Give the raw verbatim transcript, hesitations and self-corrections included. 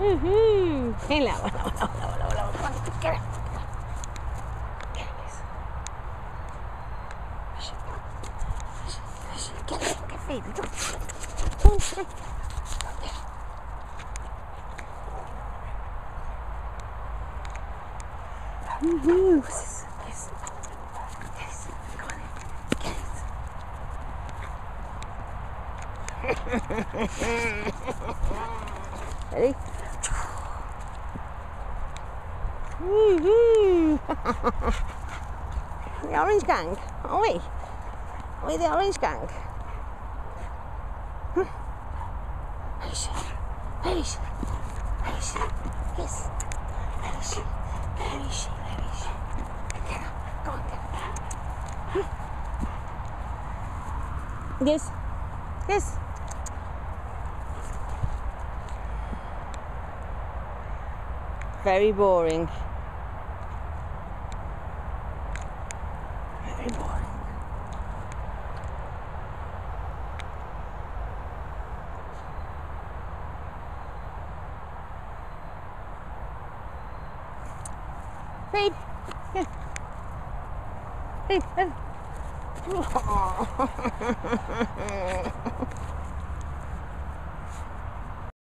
Woohoo! Hello, hello, hello, hello, hello. Come on, get it. Get it, yes. Push it. Push it. Get it. Get Phoebe. Go. Go on, stay. Woohoo! Yes. Yes. Go on in. Get it. Ready? Woohoo! The orange gang, are we? Are we the orange gang? Hmm. Where is she? Where is she? Where is she? Yes. Where is she? Where is she? Where is she? Get her. Go on, get her. Hmm. Yes. Yes. Very boring. Very boring. Phoebe, here. Phoebe, over.